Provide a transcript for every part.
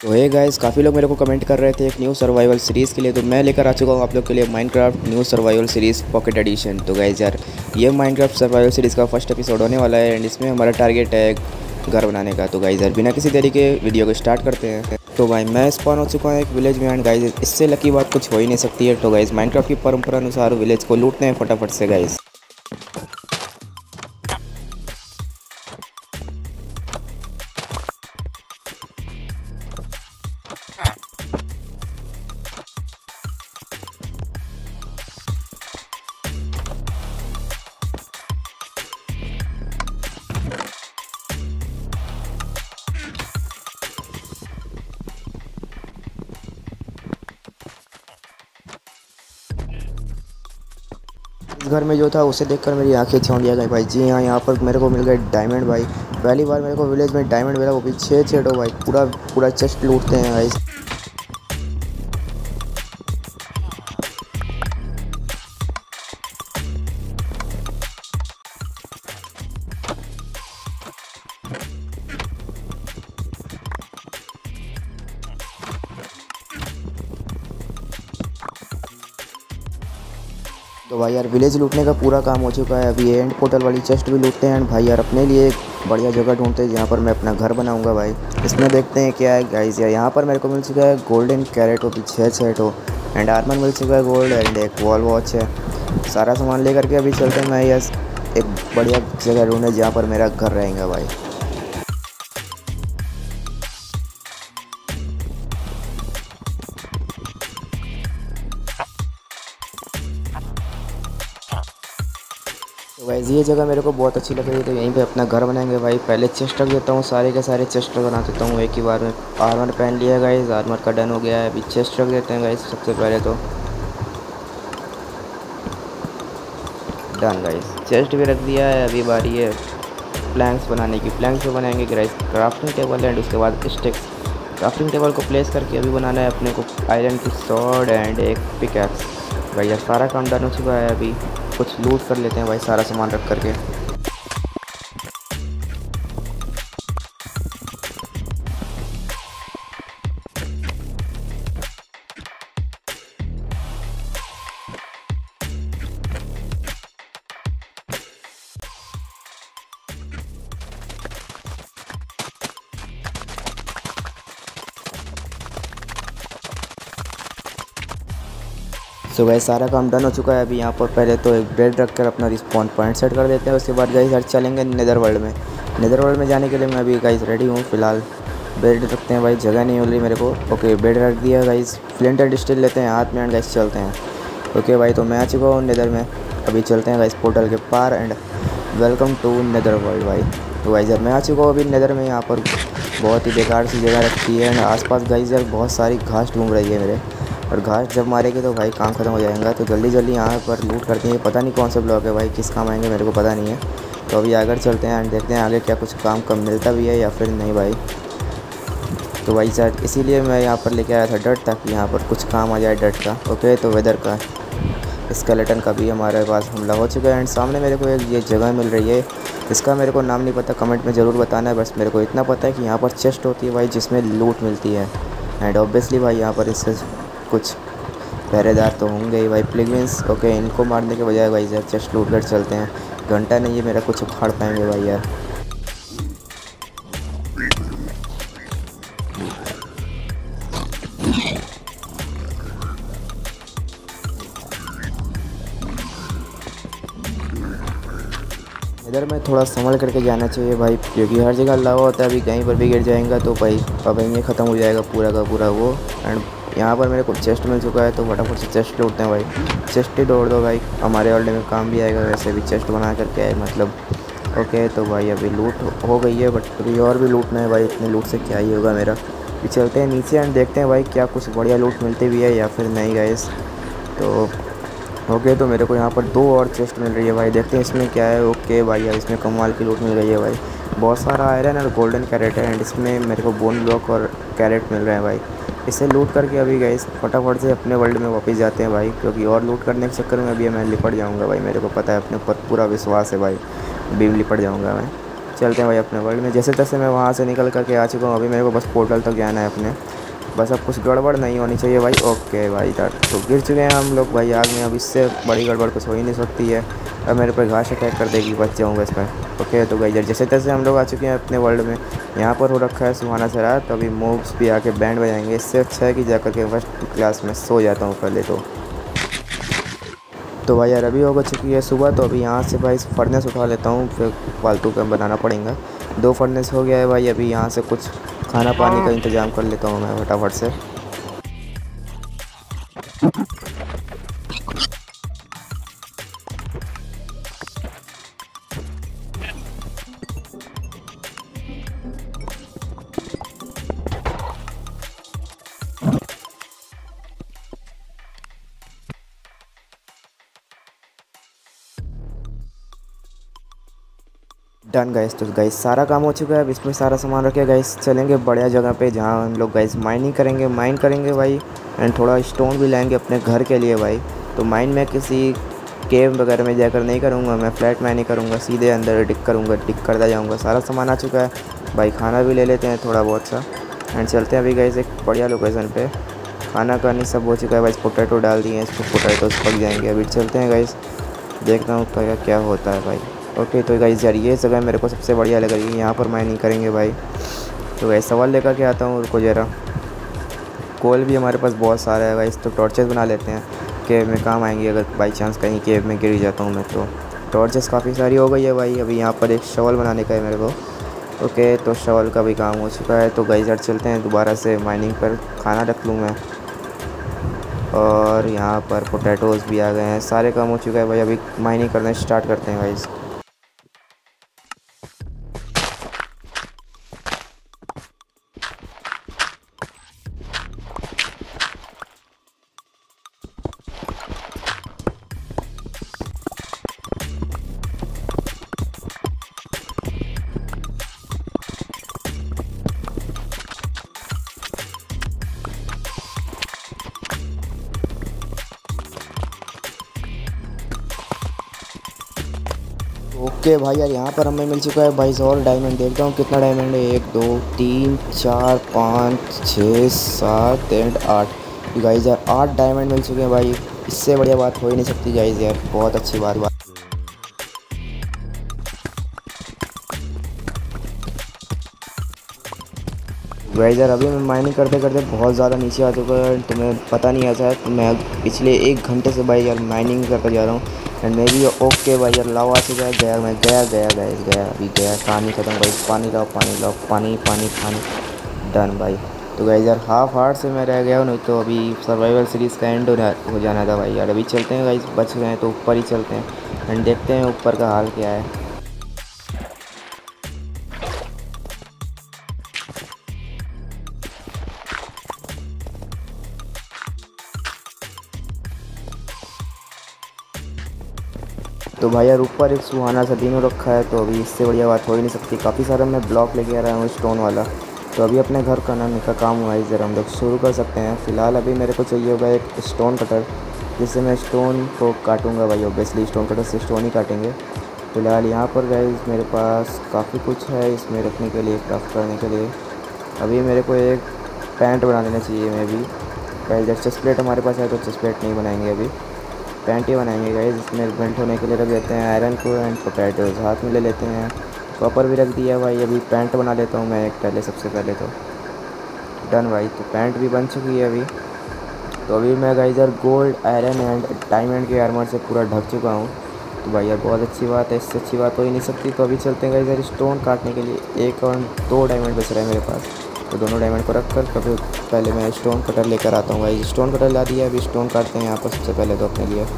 तो hey guys, काफ़ी लोग मेरे को कमेंट कर रहे थे एक न्यू सर्वाइवल सीरीज़ के लिए, तो मैं लेकर आ चुका हूँ आप लोग के लिए Minecraft new survival series pocket edition. तो गाइस यार, ये माइनक्राफ्ट सर्वाइवल सीरीज़ का फर्स्ट एपिसोड होने वाला है एंड इसमें हमारा टारगेट है घर बनाने का। तो गाइस यार, बिना किसी देरी के वीडियो को स्टार्ट करते हैं। तो भाई मैं स्पॉन हो चुका हूँ एक विलेज में एंड गाइस इससे लकी बात कुछ हो ही नहीं सकती है। तो गाइस माइनक्राफ्ट की परंपरा अनुसार विलेज को लूटते हैं फटाफट से गाइस। इस घर में जो था उसे देखकर मेरी आंखें चौंधिया गई भाई। जी हाँ, यहाँ पर मेरे को मिल गए डायमंड भाई। पहली बार मेरे को विलेज में डायमंड मिला, वो भी 6 भाई। पूरा पूरा चेस्ट लूटते हैं भाई। तो भाई यार, विलेज लूटने का पूरा काम हो चुका है। अभी एंड पोर्टल वाली चेस्ट भी लूटते हैं एंड भाई यार अपने लिए एक बढ़िया जगह ढूंढते हैं जहाँ पर मैं अपना घर बनाऊंगा भाई। इसमें देखते हैं क्या है गाइस। यार यहाँ पर मेरे को मिल चुका है गोल्डन कैरेट, वो भी 6 हो एंड आर्मर मिल चुका है गोल्ड एंड एक वॉल वॉच है। सारा सामान लेकर के अभी चलते हैं मैं यस एक बढ़िया जगह ढूंढे जहाँ पर मेरा घर रहेगा भाई। तो गाइस ये जगह मेरे को बहुत अच्छी लग रही है, तो यहीं पे अपना घर बनाएंगे भाई। पहले चेस्ट रख देता हूँ, सारे के सारे चेस्ट बना देता हूँ एक ही बार में। आर्मर पहन लिया गाइस, आर्मर का डन हो गया है। अभी चेस्ट रख देते हैं गाइस सबसे पहले तो। डन गाइस, चेस्ट भी रख दिया है। अभी बारी है प्लैंक्स बनाने की। प्लैंक्स बनाएंगे गाइस क्राफ्टिंग टेबल एंड उसके बाद स्टिक्स। क्राफ्टिंग टेबल को प्लेस करके अभी बनाना है अपने को आयरन की सॉर्ड एंड एक पिकैक्स। भाई यार सारा काम डन हो चुका है। अभी कुछ लूट कर लेते हैं भाई सारा सामान रख करके। सो गाइस सारा काम डन हो चुका है। अभी यहाँ पर पहले तो एक बेड रख कर अपना रिस्पॉन पॉइंट सेट कर देते हैं। उसके बाद गाइस यार चलेंगे नेदर वर्ल्ड में। नेदर वर्ल्ड में जाने के लिए मैं अभी गाइस रेडी हूँ। फिलहाल बेड रखते हैं भाई, जगह नहीं मिल रही मेरे को। ओके बेड रख दिया गाइस। फ्लिंट एंड स्टील लेते हैं हाथ में एंड गाइस चलते हैं। ओके भाई, तो मैं आ चुका हूँ नेदर में। अभी चलते हैं गाइस पोर्टल के पार and welcome to nether world भाई। तो गाइस यार मैं आ चुका हूँ अभी नेदर में। यहाँ पर बहुत ही बेकार सी जगह रखी है एंड आसपास गाइस यार बहुत सारी घास घूम रही है मेरे। और घास जब मारेंगे तो भाई काम ख़त्म हो जाएगा। तो जल्दी जल्दी यहाँ पर लूट करते हैं। पता नहीं कौन से ब्लॉक है भाई, किस काम आएंगे मेरे को पता नहीं है। तो अभी आगे चलते हैं एंड देखते हैं आगे क्या कुछ काम कम मिलता भी है या फिर नहीं भाई। तो भाई शायद इसीलिए मैं यहाँ पर लेके आया था डट, ताकि यहाँ पर कुछ काम आ जाए डट का। ओके तो वेदर का स्केलेटन का भी हमारे पास हमला हो चुका है एंड सामने मेरे को एक ये जगह मिल रही है। इसका मेरे को नाम नहीं पता, कमेंट में ज़रूर बताना है। बस मेरे को इतना पता है कि यहाँ पर चेस्ट होती है भाई जिसमें लूट मिलती है एंड ऑब्वियसली भाई यहाँ पर इससे कुछ पहरेदार तो होंगे ही भाई, प्लिगविंस। ओके इनको मारने के बजाय भाई यार चेस्ट लूट कर चलते हैं। घंटा नहीं है मेरा कुछ उखाड़ पाएंगे भाई यार। इधर में थोड़ा संभल करके जाना चाहिए भाई, क्योंकि हर जगह लावा होता है। अभी कहीं पर भी गिर जाएगा तो भाई अब ये ख़त्म हो जाएगा पूरा का पूरा वो। एंड यहाँ पर मेरे को चेस्ट मिल चुका है, तो फटाफट से चेस्ट लूटते हैं भाई। चेस्ट ही तोड़ दो भाई, हमारे वर्ल्ड में काम भी आएगा वैसे भी चेस्ट बना करके आए मतलब। ओके तो भाई अभी लूट हो गई है, बट अभी और भी लूटना है भाई। इतने लूट से क्या ही होगा मेरा। फिर चलते हैं नीचे एंड देखते हैं भाई क्या कुछ बढ़िया लूट मिलती भी है या फिर नहीं गाइस। तो ओके तो मेरे को यहाँ पर 2 और चेस्ट मिल रही है भाई, देखते हैं इसमें क्या है। ओके भाई यार इसमें कमाल की लूट मिल गई है भाई। बहुत सारा आयरन और गोल्डन कैरेट है एंड इसमें मेरे को बोन ब्लॉक और कैरेट मिल रहे हैं भाई। इसे लूट करके अभी गाइस फटाफट से अपने वर्ल्ड में वापस जाते हैं भाई, क्योंकि और लूट करने के चक्कर में अभी मैं लिपट जाऊँगा भाई। मेरे को पता है, अपने ऊपर पूरा विश्वास है भाई, अभी लिपट जाऊँगा मैं। चलते हैं भाई अपने वर्ल्ड में। जैसे तैसे मैं वहाँ से निकल करके आ चुका हूँ। अभी मेरे को बस पोर्टल तक जाना है अपने। बस अब कुछ गड़बड़ नहीं होनी चाहिए भाई। ओके भाई, इधर तो गिर चुके हैं हम लोग भाई आग में। अब इससे बड़ी गड़बड़ कुछ हो ही नहीं सकती है। अब मेरे पर घास अटैक कर देगी, बच जाऊँगा इसमें। ओके तो गाइस जैसे तैसे हम लोग आ चुके हैं अपने वर्ल्ड में। यहाँ पर हो रखा है सुहाना सा रात, तो अभी मूव्स भी आके बैंड बजाएंगे। इससे अच्छा है कि जाकर के फर्स्ट क्लास में सो जाता हूँ पहले तो भाई यार अभी हो चुकी है सुबह। तो अभी यहाँ से भाई फर्नेस उठा लेता हूँ, फिर फालतू का बनाना पड़ेगा। 2 फर्नेस हो गया है भाई। अभी यहाँ से कुछ खाना पानी का इंतज़ाम कर लेता हूँ मैं फटाफट से। डन गाइस, तो गाइस सारा काम हो चुका है। अब इसमें सारा सामान रखे गाइस, चलेंगे बढ़िया जगह पे जहाँ हम लोग गाइस माइनिंग करेंगे, माइन करेंगे भाई। एंड थोड़ा स्टोन भी लाएंगे अपने घर के लिए भाई। तो माइन में किसी केव वगैरह में जाकर नहीं करूँगा, मैं फ्लैट माइनिंग करूँगा, सीधे अंदर डिक करूँगा, डिक करता जाऊँगा। सारा सामान आ चुका है भाई। खाना भी ले लेते हैं थोड़ा बहुत सा एंड चलते हैं अभी गाइस एक बढ़िया लोकेशन पे। खाना का नहीं सब हो चुका है भाई। पोटैटो डाल दिए हैं, इसको पोटैटोस पक जाएंगे। अभी चलते हैं गाइस, देखता हूँ क्या क्या होता है भाई। ओके तो गाइस यार ये जगह मेरे को सबसे बढ़िया लग रही है, यहाँ पर माइनिंग करेंगे भाई। तो गाइस सवाल लेकर के आता हूँ, रुको ज़रा। कोल भी हमारे पास बहुत सारा है गाइस, तो टॉर्चेस बना लेते हैं, केव में काम आएंगे अगर बाई चांस कहीं केव में गिर जाता हूँ मैं तो। टॉर्चेस काफ़ी सारी हो गई है भाई। अभी यहाँ पर एक शवल बनाने का है मेरे को। ओके तो शवल का भी काम हो चुका है। तो गाइस यार चलते हैं दोबारा से माइनिंग पर। खाना रख लूँ मैं, और यहाँ पर पोटैटोज़ भी आ गए हैं। सारे काम हो चुका है भाई। अभी माइनिंग करना स्टार्ट करते हैं गाइस। ओके भाई यार यहाँ पर हमें मिल चुका है भाई और डायमंड। देखता हूँ कितना डायमंड है। 1 2 3 4 5 6 7 एंड 8 गाइस यार 8 डायमंड मिल चुके हैं भाई। इससे बढ़िया बात हो ही नहीं सकती गाइस यार, बहुत अच्छी बात। गाइस यार अभी मैं माइनिंग करते करते बहुत ज़्यादा नीचे आ चुका है। तुम्हें पता नहीं ऐसा है, मैं पिछले 1 घंटे से भाई यार माइनिंग करता जा रहा हूँ। एंड मैं भी ओके भाई यार लावा से गया मैं गया गाइस गया। अभी गया, कहानी ख़त्म भाई। पानी लाओ पानी लाओ, पानी पानी पानी। डन भाई। तो गाइस यार हाफ हार्ट से मैं रह गया हूँ, नहीं तो अभी सर्वाइवल सीरीज़ का एंड हो जाना था भाई यार। अभी चलते हैं गाइस, बच गए हैं तो ऊपर ही चलते हैं एंड देखते हैं ऊपर का हाल क्या है। तो भाई यार ऊपर एक सुहाना सा दिन हो रखा है, तो अभी इससे बढ़िया बात हो ही नहीं सकती। काफ़ी सारा मैं ब्लॉक लेके आ रहा हूँ स्टोन वाला। तो अभी अपने घर का नाम का काम हुआ है, ज़रा हम लोग शुरू कर सकते हैं। फ़िलहाल अभी मेरे को चाहिए होगा एक स्टोन कटर, जिससे मैं स्टोन को काटूँगा भाई। ऑब्वियसली स्टोन कटर से स्टोन ही काटेंगे। फ़िलहाल यहाँ पर गाइस मेरे पास काफ़ी कुछ है इसमें रखने के लिए, क्राफ्ट करने के लिए। अभी मेरे को एक पैंट बना लेना चाहिए मैं भी गाइस। जब चेस्ट प्लेट हमारे पास है तो चेस्ट प्लेट नहीं बनाएंगे, अभी पैंट ही बनाएंगे गाइस। इसमें बेल्ट होने के लिए रख देते हैं आयरन को एंड पोटैटोज़ हाथ में ले लेते हैं। कॉपर भी रख दिया भाई। अभी पैंट बना लेता हूँ मैं एक पहले, सबसे पहले तो। डन भाई, तो पैंट भी बन चुकी है अभी। तो अभी मैं गाइस यार गोल्ड आयरन एंड डायमंड के आर्मर से पूरा ढक चुका हूँ। तो भाई यार बहुत अच्छी बात है, इससे अच्छी बात हो ही नहीं सकती। तो अभी चलते हैं गाइस यार स्टोन काटने के लिए। 1 और 2 डायमंड बच रहा है मेरे पास, तो दोनों डायमंड को रख कर कभी पहले मैं स्टोन कटर लेकर आता हूँ भाई। स्टोन कटर ला दिया, अभी स्टोन काटते हैं यहाँ पर सबसे पहले तो अपने लिए।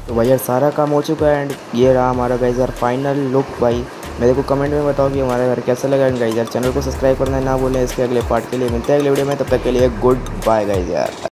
तो भाई यार सारा काम हो चुका है एंड ये रहा हमारा गाइस यार फाइनल लुक। भाई मेरे को कमेंट में बताओ कि हमारा घर कैसा लगा। एंड गाइस यार चैनल को सब्सक्राइब करना ना भूलें। इसके अगले पार्ट के लिए मिलते हैं अगले वीडियो में, तब तक के लिए गुड बाय गाइस यार।